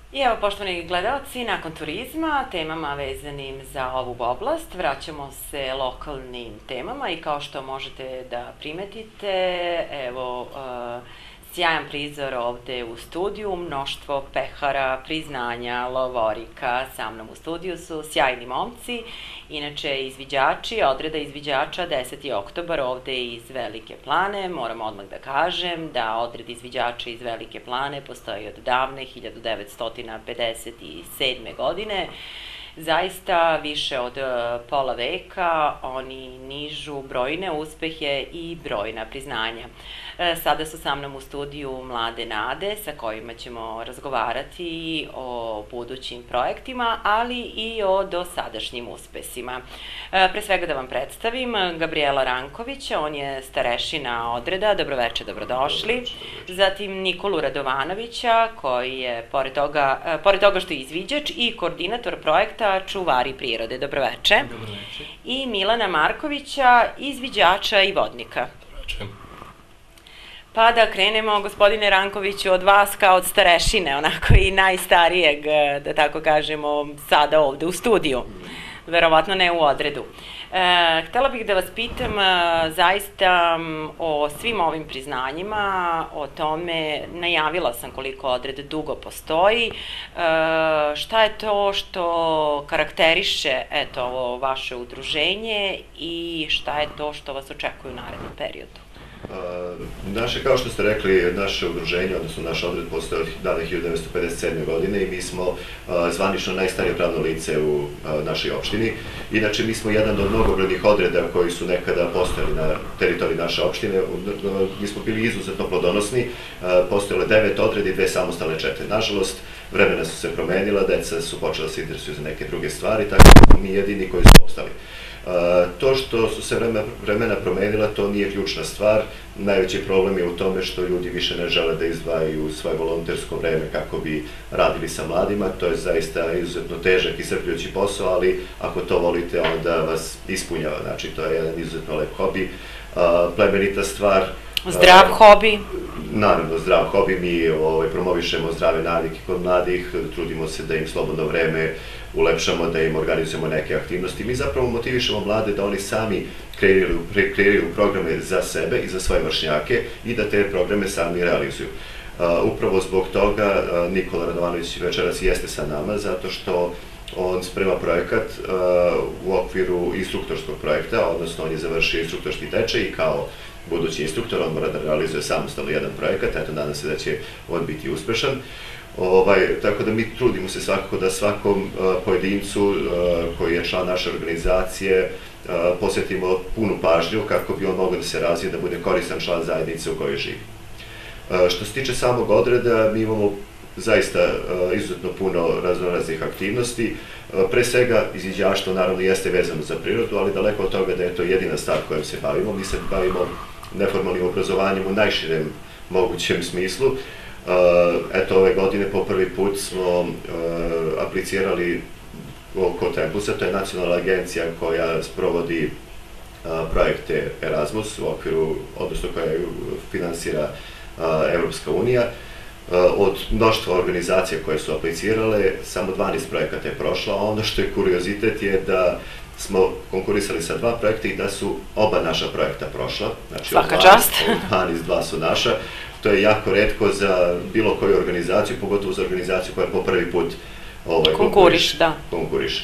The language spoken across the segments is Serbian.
I evo, poštovani gledalci, nakon turizma, temama vezanim za ovu oblast, vraćamo se lokalnim temama i kao što možete da primetite, evo, sjajan prizor ovde u studiju, mnoštvo pehara, priznanja, lovorika, sa mnom u studiju su sjajni momci, inače izviđači, odreda izviđača 10. oktobar ovde iz Velike Plane. Moram odmah da kažem da odred izviđača iz Velike Plane postoji od davne 1957. godine. Zaista više od pola veka oni nižu brojne uspehe i brojna priznanja. Sada su sa mnom u studiju mlade nade sa kojima ćemo razgovarati o budućim projektima, ali i o dosadašnjim uspesima. Pre svega da vam predstavim Gabriela Rankovića, on je starešina odreda, dobroveče, dobrodošli. Zatim Nikolu Radovanovića, koji je, pored toga što je izviđač i koordinator projekta Čuvari prirode, dobroveče. Dobroveče. I Milana Markovića, izviđača i vodnika. Dobroveče. Pa da krenemo, gospodine Rankoviću, od vas kao od starešine, onako i najstarijeg, da tako kažemo, sada ovde u studiju. Verovatno ne u odredu. Htela bih da vas pitam zaista o svim ovim priznanjima, o tome, najavila sam koliko odred dugo postoji, šta je to što karakteriše ovo vaše udruženje i šta je to što vas očekuje u narednom periodu? Kao što ste rekli, naše udruženje, odnosno naš odred postoje od dana 1957. godine i mi smo zvanično najstarije pravno lice u našoj opštini. Inače, mi smo jedan od mnogobrojnih odreda koji su nekada postojali na teritoriji naše opštine. Mi smo bili izuzetno plodonosni, postojale 9 odreda i 2 samostalne čete. Nažalost, vremena su se promenila, deca su počela da se interesuju za neke druge stvari, tako da smo mi jedini koji su opstali. To što su se vremena promenila, to nije ključna stvar. Najveći problem je u tome što ljudi više ne žele da izdvajaju svoje volontersko vreme kako bi radili sa mladima. To je zaista izuzetno težak i iscrpljujući posao, ali ako to volite, onda vas ispunjava. Znači, to je jedan izuzetno lep hobi, plemenita stvar. Zdrav hobi? Naravno, zdrav hobi. Mi promovišemo zdrave navike kod mladih, trudimo se da im slobodno vreme ulepšamo, da im organizujemo neke aktivnosti. Mi zapravo motivišemo mlade da oni sami kreiraju programe za sebe i za svoje vršnjake i da te programe sami realizuju. Upravo zbog toga Nikola Radovanović večeras jeste sa nama, zato što on sprema projekat u okviru instruktorskog projekta, odnosno on je završio instruktorski tečaj i kao budući instruktor on mora da realizuje samostalno jedan projekat, eto, nadam se da će on biti uspešan. Tako da mi trudimo se svakako da svakom pojedincu koji je član naše organizacije posvetimo punu pažnju kako bi on mogao da se razvije, da bude koristan član zajednice u kojoj živi. Što se tiče samog odreda, mi imamo zaista izuzetno puno raznoraznih aktivnosti. Pre svega, izviđaštvo naravno jeste vezano za prirodu, ali daleko od toga da je to jedina stvar kojom se bavimo. Mi se bavimo neformalnim obrazovanjem u najširem mogućem smislu. Eto, ove godine po prvi put smo aplicirali kod Tempusa, to je nacionalna agencija koja sprovodi projekte Erasmus u okviru, odnosno koja finansira Evropska unija. Od mnoštva organizacija koje su aplicirale, samo 12 projekata je prošlo, a ono što je kuriozitet je da smo konkurisali sa 2 projekta i da su oba naša projekta prošla. Svaka čast! Od 12, 2 su naša. To je jako retko za bilo koju organizaciju, pogotovo za organizaciju koja po prvi put konkuriše.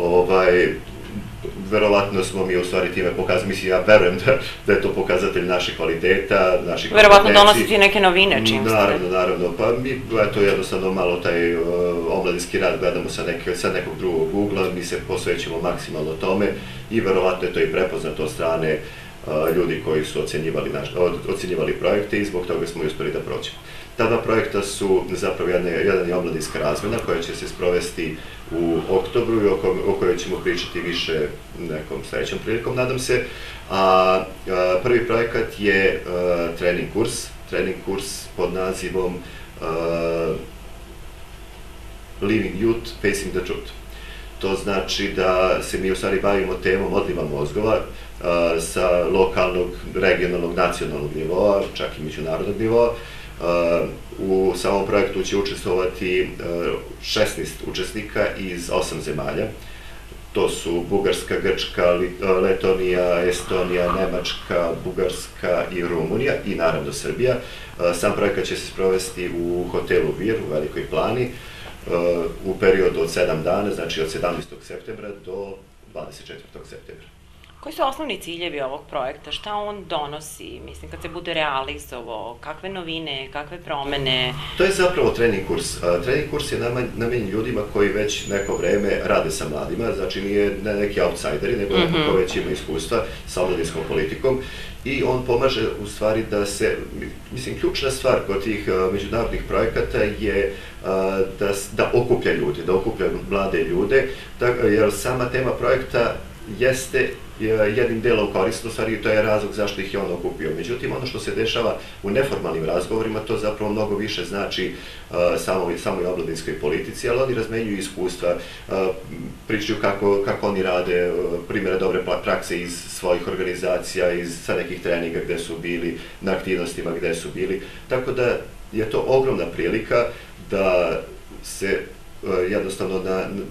Verovatno smo mi u stvari time pokazali, mislim, ja verujem da je to pokazatelj naših kvaliteta, naših kompetencija. Verovatno donositi neke novine, čim ste. Naravno, pa mi, eto, jednostavno malo taj omladinski rad gledamo sa nekog drugog ugla, mi se posvećamo maksimalno tome i verovatno je to i prepoznato od strane ljudi koji su ocenjivali projekte i zbog toga smo i uspeli da prođemo. Ta 2 projekta su zapravo jedan je omladinska razmena koja će se sprovesti u oktobru i o kojoj ćemo pričati više nekom sledećom prilikom, nadam se. A prvi projekat je trening kurs pod nazivom Living Youth Facing the Truth. To znači da se mi u stvari bavimo temom odliva mozgova sa lokalnog, regionalnog, nacionalnog nivoa, čak i međunarodnog nivoa. U samom projektu će učestvovati 16 učesnika iz 8 zemalja. To su Bugarska, Grčka, Letonija, Estonija, Nemačka, Bugarska i Rumunija i naravno Srbija. Sam projekat će se sprovesti u hotelu Vir u Velikoj Plani u periodu od 7 dana, znači od 17. septembra do 24. septembra. Koji su osnovni ciljevi ovog projekta? Šta on donosi? Mislim, kad se bude realizovao, kakve novine, kakve promene? To je zapravo trening kurs. Trening kurs je namenjen ljudima koji već neko vreme rade sa mladima, znači nije neki outsideri, nego neko ko već ima iskustva sa omladinskom politikom i on pomaže u stvari da se, mislim, ključna stvar kod tih međunarodnih projekata je da okuplja ljude, da okuplja mlade ljude, jer sama tema projekta jeste jednim delom korisno, stvari to je razlog zašto ih je on okupio. Međutim, ono što se dešava u neformalnim razgovorima, to zapravo mnogo više znači samoj omladinskoj politici, ali oni razmenjuju iskustva, pričaju kako oni rade, primjere dobre prakse iz svojih organizacija, sa nekih treninga gde su bili, na aktivnostima gde su bili, tako da je to ogromna prilika da se jednostavno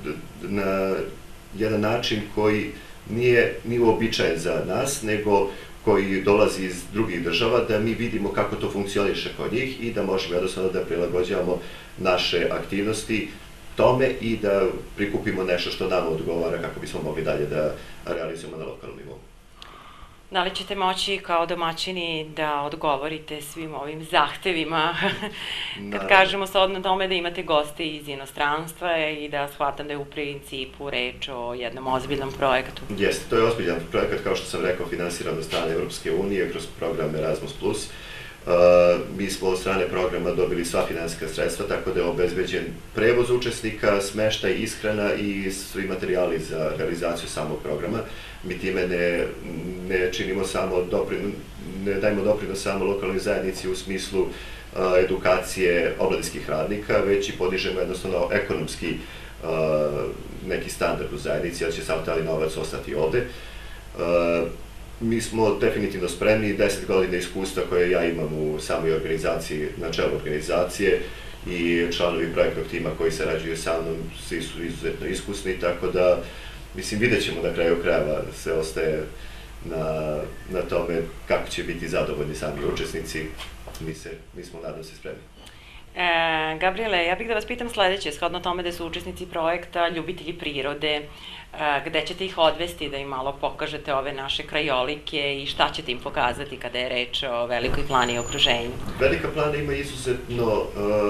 na jedan način koji nije uobičajen za nas, nego koji dolazi iz drugih država, da mi vidimo kako to funkcioniše kod njih i da možemo jednostavno da prilagođavamo naše aktivnosti tome i da prikupimo nešto što nama odgovara kako bismo mogli dalje da realizujemo na lokalnom nivou. Da li ćete moći kao domaćini da odgovorite svim ovim zahtevima, kad kažemo shodno tome da imate goste iz inostranstva i da shvatam da je u principu reč o jednom ozbiljnom projektu? Jeste, to je ozbiljan projekat, kao što sam rekao, finansiran od strane Evropske unije kroz program Erasmus+. Mi smo od strane programa dobili sva finansijska sredstva, tako da je obezbeđen prevoz učesnika, smeštaj, ishrana i svi materijali za realizaciju samog programa. Mi time ne činimo samo ne dajemo doprinos samo lokalnoj zajednici u smislu edukacije omladinskih radnika, već i podižemo jednostavno ekonomski neki standard u zajednici, jer će sav taj novac ostati ovde. Mi smo definitivno spremni, 10 godina iskustva koje ja imam u samoj organizaciji, na čelu organizacije i članovi projektnog tima koji sarađuju sa mnom, svi su izuzetno iskusni, tako da, mislim, vidjet ćemo na kraju krajeva, sve ostaje na tome kako će biti zadovoljni sami učesnici, mi smo nadam se spremni. Gabriele, ja bih da vas pitam sledeće, shodno tome da su učesnici projekta ljubitelji prirode, gde ćete ih odvesti da im malo pokažete ove naše krajolike i šta ćete im pokazati kada je reč o Velikoj Plani i okruženju? Velika Plana ima izuzetno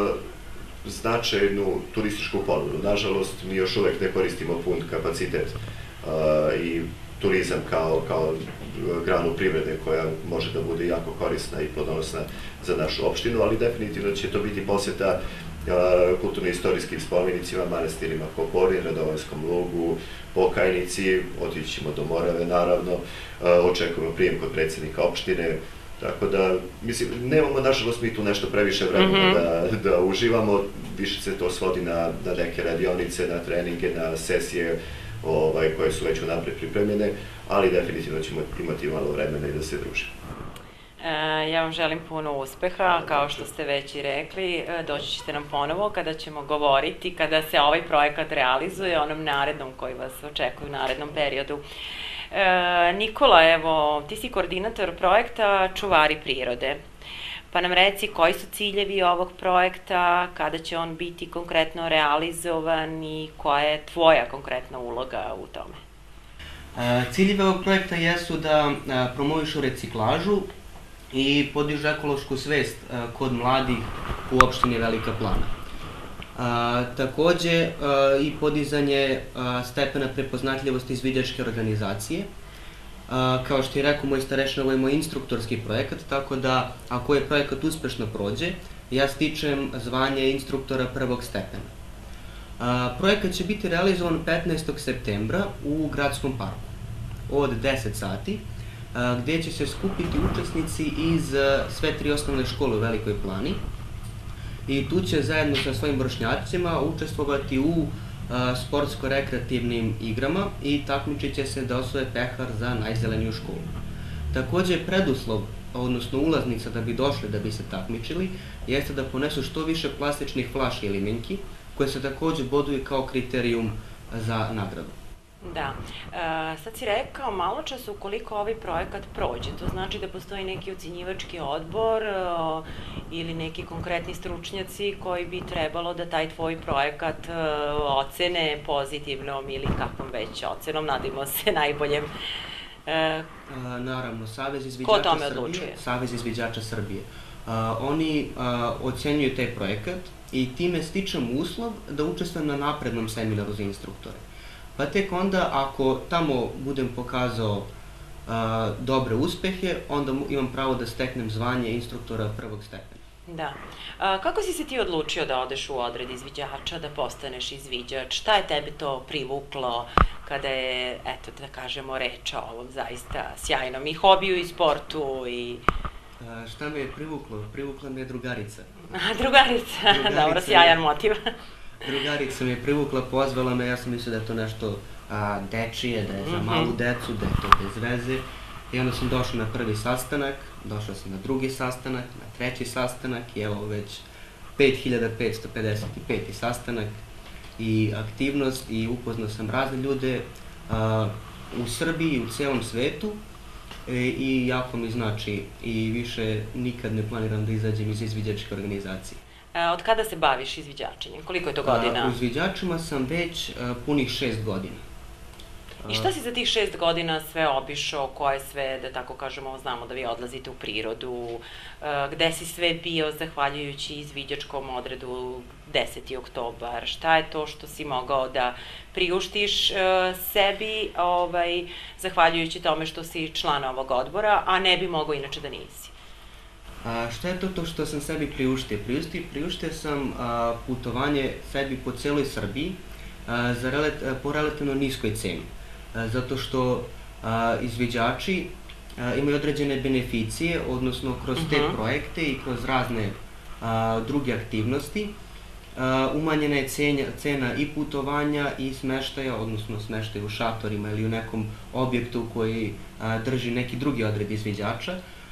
značajnu turističku ponudu. Nažalost, mi još uvek ne koristimo pun kapacitet i turizam kao granu privrede koja može da bude jako korisna i plodonosna za našu opštinu, ali definitivno će to biti poseta kulturno-istorijskim spomenicima, manastirima Koporin, Radovanjskom lugu, Pokajnici, otići ćemo do Morave naravno, očekujemo prijem kod predsjednika opštine, tako da, mislim, nemamo nažalost mi tu nešto previše vremena da uživamo, više se to svodi na neke radionice, na treninge, na sesije koje su već unapred pripremljene, ali definitivno ćemo imati malo vremena i da se družimo. Ja vam želim puno uspeha, kao što ste već i rekli, doći ćete nam ponovo kada ćemo govoriti, kada se ovaj projekat realizuje, onom narednom koji vas očekuje u narednom periodu. Nikola, evo, ti si koordinator projekta Čuvari prirode, pa nam reci koji su ciljevi ovog projekta, kada će on biti konkretno realizovan i koja je tvoja konkretna uloga u tome? Ciljevi ovog projekta jesu da promovišu reciklažu i podižu ekološku svest kod mladih u opštini Velika Plana. Takođe i podizanje stepena prepoznatljivosti izviđačke organizacije. Kao što je rekao moj starešina, ovo je moj instruktorski projekat, tako da ako je projekat uspešno prođe, ja stičem zvanje instruktora prvog stepena. Projekat će biti realizovan 15. septembra u Gradskom parku od 10 sati, gde će se skupiti učesnici iz sve 3 osnovne škole u Velikoj Plani i tu će zajedno sa svojim vršnjacima učestvovati u sportsko-rekreativnim igrama i takmičit će se da osvoje pehar za najzeleniju školu. Takođe, preduslov odnosno ulaznica da bi došli, da bi se takmičili, jeste da ponesu što više plastičnih flaši ili minki, koje se takođe boduju kao kriterijum za nagradu. Da. Sad si rekao malo čas ukoliko ovaj projekat prođe, to znači da postoji neki ocenjivački odbor ili neki konkretni stručnjaci koji bi trebalo da taj tvoj projekat ocene pozitivnom ili kakvom već ocenom, nadimo se najboljem. Naravno, Savez izviđača Srbije. Oni ocenjuju taj projekat i time stičem uslov da učestvujem na naprednom seminaru za instruktore. Pa tek onda, ako tamo budem pokazao dobre uspehe, onda imam pravo da steknem zvanje instruktora prvog stepena. Da. Kako si se ti odlučio da odeš u odred izviđača, da postaneš izviđač? Šta je tebi to privuklo kada je, eto, da kažemo, reč o ovom zaista sjajnom i hobiju i sportu i... Šta me je privuklo? Privukla me je drugarica. Drugarica, dobro, sjajan motiv. Drugarica me je privukla, pozvala me, ja sam mislio da je to nešto dečije, da je za malu decu, da je to bez veze. I onda sam došao na prvi sastanak, došao sam na drugi sastanak, na treći sastanak i evo već 5555. sastanak i aktivnost i upoznao sam razne ljude u Srbiji i u celom svetu i jako mi znači i više nikad ne planiram da izađem iz izviđačke organizacije. Od kada se baviš izviđačenjem? Koliko je to godina? U izviđačima sam već punih 6 godina. I šta si za tih 6 godina sve obišao, koje sve, da tako kažemo, znamo da vi odlazite u prirodu, gde si sve bio zahvaljujući izviđačkom odredu 10. oktobar, šta je to što si mogao da priuštiš sebi, zahvaljujući tome što si član ovog odbora, a ne bi mogao inače da nisi? Šta je to što sam sebi priuštio? Priuštio sam putovanje sebi po celoj Srbiji po relativno niskoj ceni. Zato što izviđači imaju određene beneficije, odnosno kroz te projekte i kroz razne druge aktivnosti. Umanjena je cena i putovanja i smeštaja, odnosno smeštaja u šatorima ili u nekom objektu koji drži neki drugi odred izviđača.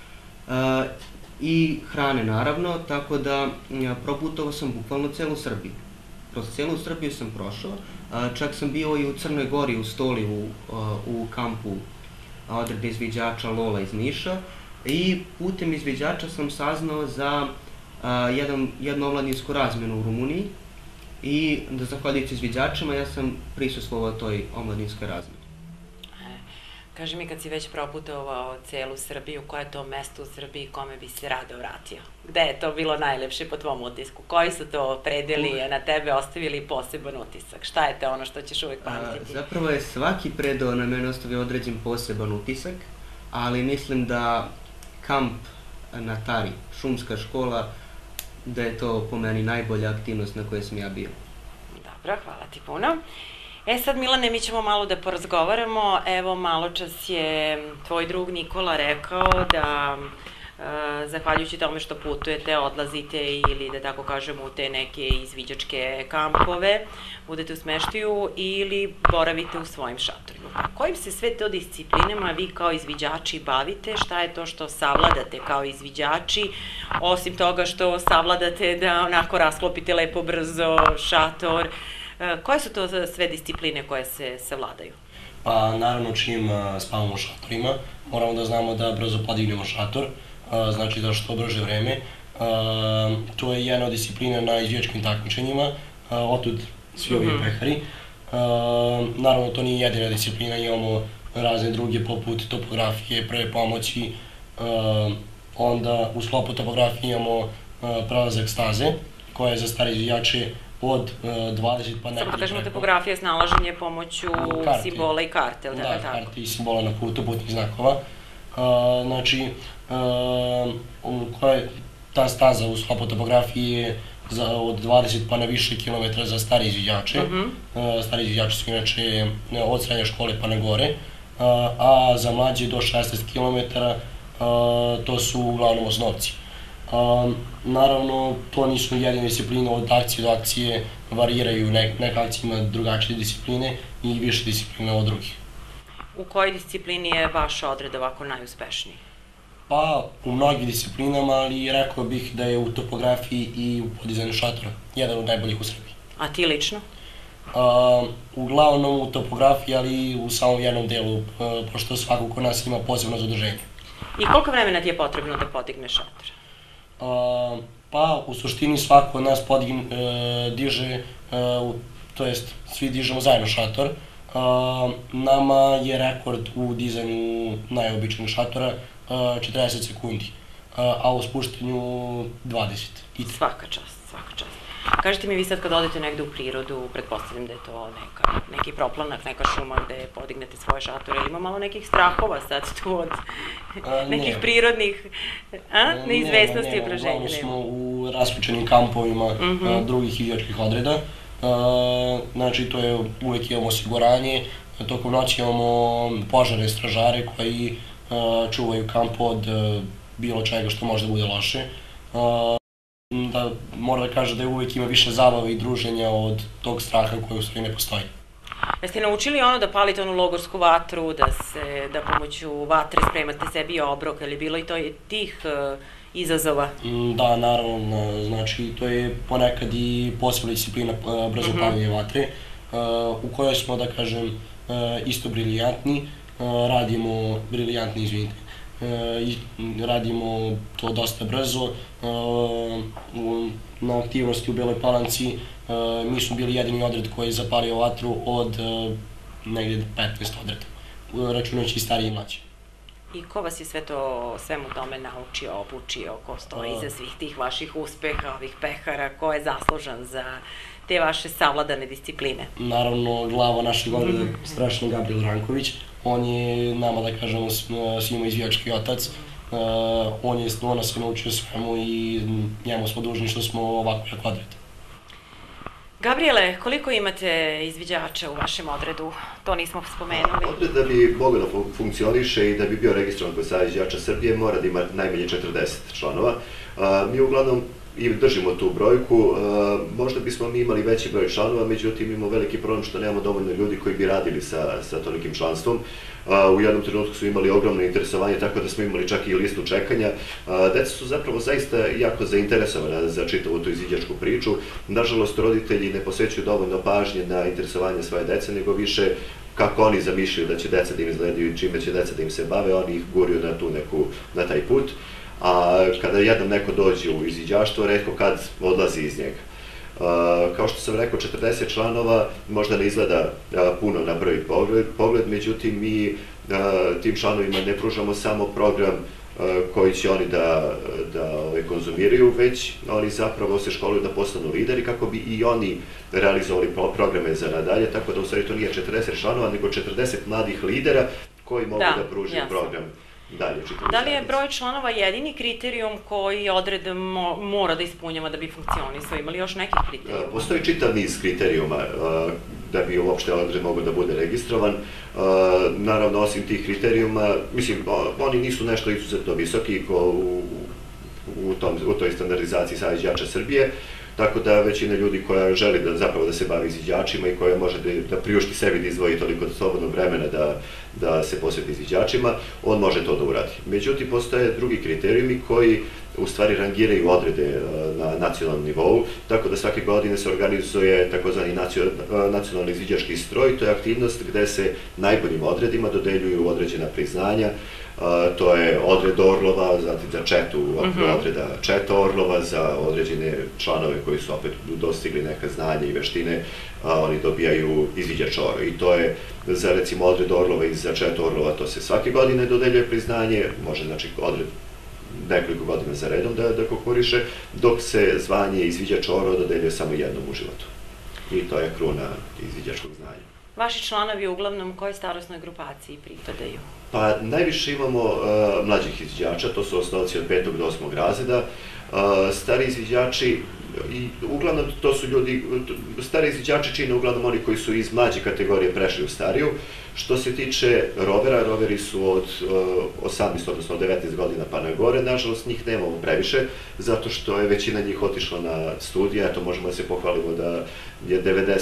I hrane naravno, tako da proputovao sam bukvalno celu Srbiju. Kroz celu Srbiju sam prošao, čak sam bio i u Crnoj Gori, u Stoli, u kampu odreda izviđača Lola iz Niša i putem izviđača sam saznao za jednu omladinsku razmenu u Rumuniji i da zahvaljujući izviđačima ja sam prisustvovao toj omladinskoj razmeni. Kaži mi, kad si već proputovao celu Srbiju, koje je to mesto u Srbiji kome bi se rado vratio? Gde je to bilo najlepše po tvom utisku? Koji su to predeli na tebe ostavili poseban utisak? Šta je to ono što ćeš uvek pamtiti? Zapravo je svaki predeo na mene ostavio određen poseban utisak, ali mislim da kamp na Tari, šumska škola, da je to po meni najbolja aktivnost na kojoj sam ja bio. Dobro, hvala ti puno. Sad, Milane, mi ćemo malo da porazgovaramo. Evo, malo čas je tvoj drug Nikola rekao da, zahvaljujući tome što putujete, odlazite ili, da tako kažemo, u te neke izviđačke kampove, budete u smeštaju ili boravite u svojim šatorima. Kojim se sve to disciplinama vi kao izviđači bavite? Šta je to što savladate kao izviđači? Osim toga što savladate da onako rasklopite lepo brzo šator, koje su to sve discipline koje se savladaju? Pa naravno čim spavamo u šatorima, moramo da znamo da brzo podignemo šator, znači za što brže vreme. To je jedna od disciplina na izviđačkim takmičenjima, otud svi ovi pehari. Naravno to nije jedina disciplina, imamo razne druge poput topografije, prve pomoći, onda u sklopu topografije imamo prelazak staze koja je za stare izviđače od 20 pa nekih. Samo da kažemo, topografija je snalaženje pomoću simbola i karte, ili tako? Da, karte i simbola na putu, putnih znakova. Znači, ta staza u sklopu topografije je od 20 pa na više kilometara za stari izviđače. Stari izviđači su inače od srednje škole pa na gore, a za mlađe do 16 kilometara to su uglavnom osnovci. Naravno, to nisu jedine discipline, od akcije do akcije variraju, neka akcija ima drugačije discipline i više discipline od drugih. U kojoj disciplini je vaš odred ovako najuspešniji? Pa, u mnogim disciplinama, ali rekao bih da je u topografiji i u podizanju šatora jedan od najboljih u Srbiji. A ti lično? Uglavnom u topografiji, ali i u samom jednom delu, pošto svako kod nas ima posebno zaduženje. I koliko vremena ti je potrebno da podigneš šator? Pa, u suštini svako od nas diže, to jest svi dižemo zajedno šator. Nama je rekord u dizanju najobičnijeg šatora 40 sekundi, a u spuštanju 20. Svaka čast, svaka čast. Kažete mi, vi sad kad odete negde u prirodu, pretpostavljam da je to neki proplanak, neka šuma gde podignete svoje šatore, ili ima malo nekih strahova sad tu od nekih prirodnih neizvesnosti okruženja? Uglavnom smo u raspučenim kampovima drugih ivijačkih odreda. Znači, to je, uvek imamo osiguranje, tokom noći imamo požare, stražare koji čuvaju kamp od bilo čega što može da bude loše. Moram da kažem da uvek ima više zabave i druženja od tog straha koji u stvari ne postoji. Jeste naučili ono da palite onu logorsku vatru, da pomoću vatre spremate sebi obrok, ili bilo i to tih izazova? Da, naravno, znači to je ponekad i posebna disciplina brzo paljenje vatre, u kojoj smo, da kažem, isto briljantni, radimo to dosta brzo. Na aktivnosti u Beloj Palanci mi smo bili jedini odred koji je zapalio vatru od negdje 15 odreda, računajući i stariji i mlađi. I ko vas je svemu tome naučio, obučio, ko stoji iza svih tih vaših uspeha, ovih pehara, ko je zaslužan za te vaše savladane discipline? Naravno, glava našeg odreda je strašno Gabriel Ranković. On je nama, da kažemo, svima izvijački otac. On nas je naučio svemu i njemu smo dužni što smo ovako jak odred. Gabriele, koliko imate izviđača u vašem odredu? To nismo spomenuli. Odred da bi mogao da funkcioniše i da bi bio registrovan kod Saveza izviđača Srbije mora da ima najmanje 40 članova. Mi uglavnom i držimo tu brojku, možda bismo mi imali veći broj članova, međutim imamo veliki problem što nemamo dovoljno ljudi koji bi radili sa tolikim članstvom. U jednom trenutku su imali ogromno interesovanje, tako da smo imali čak i listu čekanja. Deca su zapravo zaista jako zainteresovana za čitavu tu izviđačku priču. Nažalost, roditelji ne posvećuju dovoljno pažnje na interesovanje svoje dece, nego više kako oni zamišljaju da će deca da im izgledaju i čime će deca da im se bave, oni ih guraju na taj put. A kada jednom neko dođe u izviđaštvo, retko kad odlazi iz njega. Kao što sam rekao, 40 članova možda ne izgleda puno na prvi pogled, međutim mi tim članovima ne pružamo samo program koji će oni da konzumiraju, već oni zapravo se školuju da postanu lideri kako bi i oni realizovali programe za nadalje, tako da u stvari to nije 40 članova, nego 40 mladih lidera koji mogu da pruže program. Da li je broj članova jedini kriterijum koji odred mora da ispunjava da bi funkcionisao? Ima li još nekih kriterijuma? Postoji čitav niz kriterijuma da bi uopšte odred mogao da bude registrovan. Naravno, osim tih kriterijuma, mislim, oni nisu nešto izuzetno visoki u toj standardizaciji Saveza izviđača Srbije, tako da većina ljudi koja želi zapravo da se bavi izviđačima i koja može da priušti sebi da izdvoji toliko slobodnog vremena da se posveti izviđačima, on može to da uradi. Međutim, postoje drugi kriterijumi koji u stvari rangiraju odrede na nacionalnom nivou, tako da svake godine se organizuje takozvani nacionalni izviđački stroj, to je aktivnost gde se najboljim odredima dodeljuju određena priznanja. To je odred Orlova, zatim za četu odreda četa Orlova, za određene članove koji su opet dostigli neka znanja i veštine, oni dobijaju izviđač Oro. I to je za recimo odred Orlova i za četu Orlova, to se svake godine dodeljuje priznanje, može znači odred nekoliko godina za redom da konkuriše, dok se zvanje izviđač Oro dodeljuje samo jednom u životu. I to je kruna izviđačkog znanja. Vaši članovi uglavnom kojoj starosnoj grupaciji pripadaju? Pa najviše imamo mlađih izviđača, to su osnovci od 5. do 8. razreda. Stari izviđači I uglavnom to su ljudi, stari izviđači čine uglavnom oni koji su iz mlađe kategorije prešli u stariju. Što se tiče rovera, roveri su od 18, odnosno 19 godina pa na gore, nažalost njih nemamo previše, zato što je većina njih otišla na studije, eto možemo da se pohvalimo da je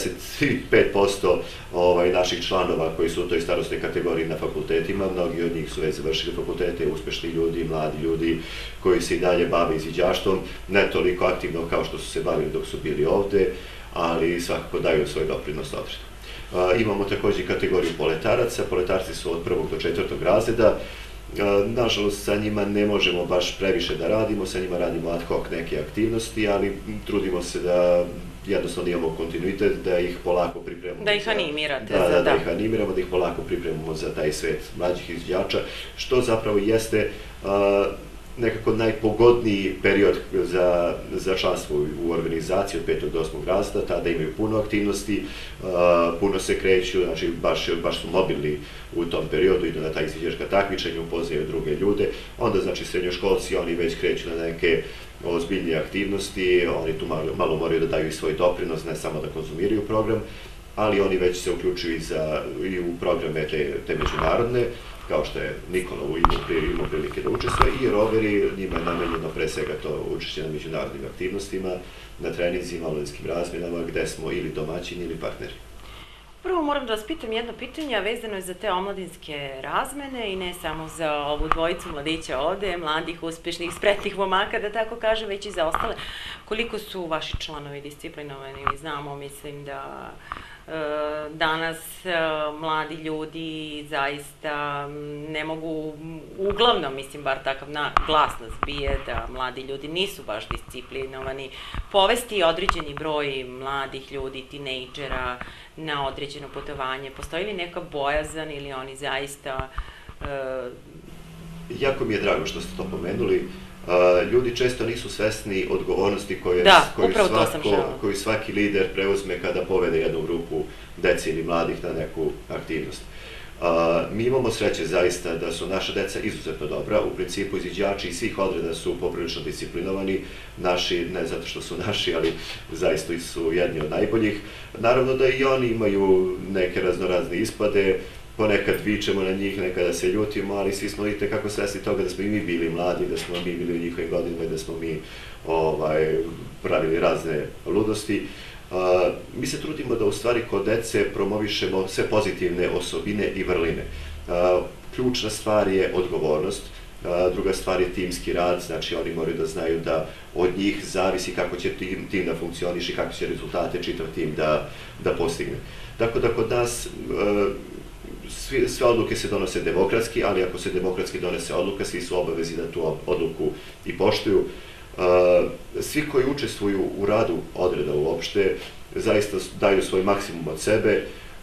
95% naših članova koji su u toj starostnoj kategoriji na fakultetima, mnogi od njih su već završili fakultete, uspešni ljudi, mladi ljudi koji se i dalje bave izviđaštvom, ne toliko aktivno kao što su se bavili dok su bili ovde, ali svakako daju svoj doprinos odredu. Imamo takođe kategoriju poletaraca, poletarci su od 1. do 4. razreda, nažalost sa njima ne možemo baš previše da radimo, sa njima radimo ad hoc neke aktivnosti, ali trudimo se da jednostavno imamo kontinuitet, da ih polako pripremamo. Da ih animirate. Da ih animiramo, da ih polako pripremamo za taj svet mlađih izviđača, što zapravo jeste nekako najpogodniji period za članstvo u organizaciji od 5. do 8. razreda, tada imaju puno aktivnosti, puno se kreću, znači baš su mobilni u tom periodu, idu na ta izviđačka takmičenja, upoznaju druge ljude, onda znači srednjoškolci, oni već kreću na neke ozbiljnije aktivnosti, oni tu malo moraju da daju i svoj doprinos, ne samo da konzumiraju program, ali oni već se uključuju i u programe te međunarodne, kao što je Nikola imao prilike da učestvuje, i roveri, njima je namenjeno pre svega to učešće na međunarodnim aktivnostima, na treninzima, omladinskim razmjenama, gde smo ili domaćini ili partneri. Prvo moram da vas pitam jedno pitanje, a vezano je za te omladinske razmene i ne samo za ovu dvojicu mladića ovde, mladih, uspešnih, spretnih momaka, da tako kažem, već i za ostale. Koliko su vaši članovi disciplinovani? Mi znamo, mislim da danas mladi ljudi zaista ne mogu, uglavnom, mislim, bar takav glas nas bije, da mladi ljudi nisu baš disciplinovani. Povesti određeni broj mladih ljudi, tinejdžera, na određeno putovanje. Postoji li neka bojazan ili oni zaista... Jako mi je drago što ste to pomenuli. Ljudi često nisu svesni odgovornosti koju svaki lider preuzme kada povede jednu grupu dece ili mladih na neku aktivnost. Mi imamo sreće zaista da su naša deca izuzetno dobra, u principu izviđači iz svih odreda su poprilično disciplinovani, naši, ne zato što su naši, ali zaista su jedni od najboljih. Naravno da i oni imaju neke raznorazne ispade, ponekad vičemo na njih, nekada se ljutimo, ali svi smo itekako svesni toga da smo i mi bili mladi, da smo mi bili u njihovim godinama i da smo mi pravili razne ludosti. Mi se trudimo da u stvari kod dece promovišemo sve pozitivne osobine i vrline. Ključna stvar je odgovornost, druga stvar je timski rad, znači oni moraju da znaju da od njih zavisi kako će tim da funkcioniše i kako će rezultate čitav tim da postigne. Tako da kod nas sve odluke se donose demokratski, ali ako se demokratski donese odluka, svi su obavezi da tu odluku i poštuju. Svi koji učestvuju u radu odreda uopšte, zaista daju svoj maksimum od sebe.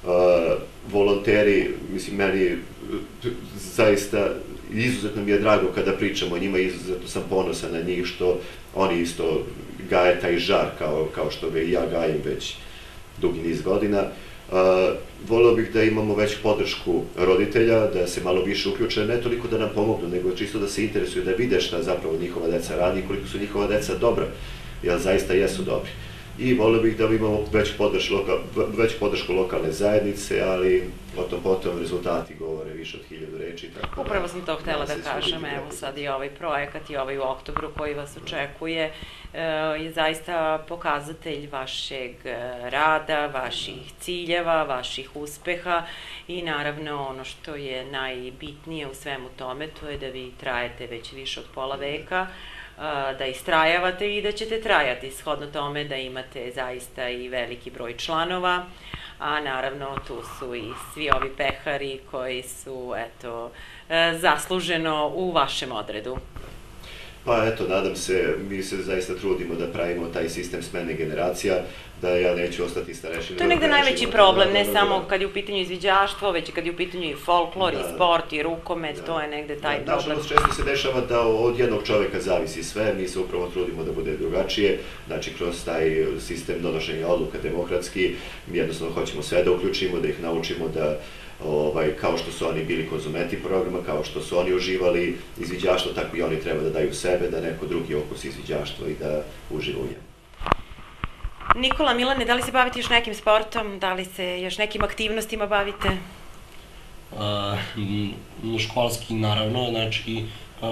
Volonteri, mislim, meni zaista izuzetno mi je drago kada pričamo o njima, izuzetno sam ponosan na njih što oni isto gaje taj žar kao što ga i ja gajem već dugi niz godina. Voleo bih da imamo već podršku roditelja, da se malo više uključe, ne toliko da nam pomognu, nego čisto da se interesuju, da vide šta zapravo njihova deca radi i koliko su njihova deca dobra, jer zaista jesu dobri. I voleo bih da imamo već podršku lokalne zajednice, ali potom rezultati govore više od 1000 reči. Upravo sam to htela da kažem, evo sad i ovaj projekat i ovaj u oktobru koji vas očekuje je zaista pokazatelj vašeg rada, vaših ciljeva, vaših uspeha i naravno ono što je najbitnije u svemu tome, to je da vi trajete već više od pola veka, da istrajavate i da ćete trajati, shodno tome da imate zaista i veliki broj članova, a naravno tu su i svi ovi pehari koji su, eto, zasluženo u vašem odredu. Pa eto, nadam se, mi se zaista trudimo da pravimo taj sistem smene generacija, da ja neću ostati starešina. To je negde najveći problem, ne samo kad je u pitanju izviđaštvo, već i kad je u pitanju i folklor, i sport, i rukomet, to je negde taj problem. Nažalost, često se dešava da od jednog čoveka zavisi sve, mi se upravo trudimo da bude drugačije, znači kroz taj sistem donošenja odluka demokratski, mi jednostavno hoćemo sve da uključimo, da ih naučimo da kao što su oni bili konzumenti programa, kao što su oni uživali izviđaštvo, tako i oni treba da daju sebe, da neko drugi okusi izviđaštvo i da uživa u njemu. Nikola, Milane, da li se bavite još nekim sportom? Da li se još nekim aktivnostima bavite? Školski, naravno, znači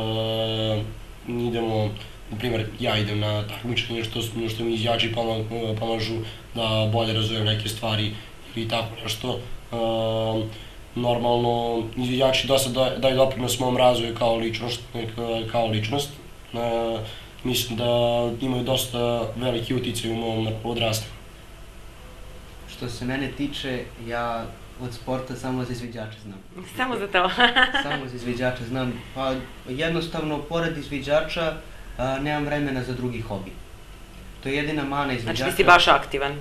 idemo, na primjer, ja idem na takmičenje što mi izviđači pomažu da bolje razumijem neke stvari ili tako nešto. Normalno, izviđači dosta daju doprinos mom razvoju kao ličnost. Mislim da imaju dosta veliki uticaj u mom odrastanju. Što se mene tiče, ja od sporta samo za izviđače znam. Samo za to? Samo za izviđače znam. Pa jednostavno, pored izviđača, nemam vremena za drugi hobi. To je jedina mana izviđača. Znači, ti si baš aktivan?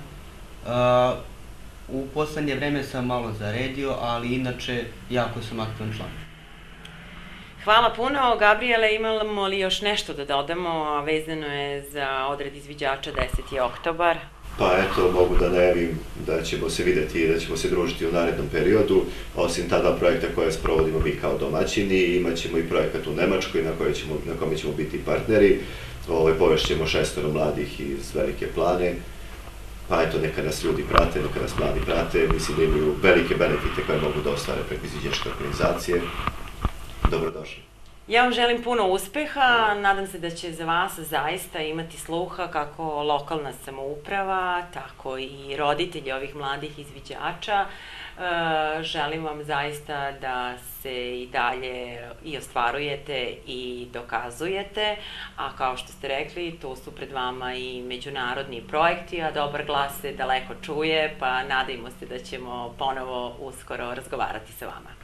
U poslednje vreme sam malo zaredio, ali inače jako sam aktivan član. Hvala puno. Gabriele, imamo li još nešto da dodamo, a vezano je za odred izviđača 10. oktobar? Pa eto, mogu da najavim da ćemo se videti i da ćemo se družiti u narednom periodu. Osim ta dva projekta koje sprovodimo mi kao domaćini, imat ćemo i projekat u Nemačkoj na kome ćemo biti partneri. Povešćemo 6 mladih iz Velike Plane. Pa eto, neka nas ljudi prate, neka nas mladi prate. Mislim da imaju velike benefite koje mogu da ostvare preko izviđačke organizacije. Dobrodošli. Ja vam želim puno uspeha, nadam se da će za vas zaista imati sluha kako lokalna samouprava, tako i roditelji ovih mladih izviđača. Želim vam zaista da se i dalje i ostvarujete i dokazujete, a kao što ste rekli, tu su pred vama i međunarodni projekti, a dobar glas se daleko čuje, pa nadajmo se da ćemo ponovo uskoro razgovarati sa vama.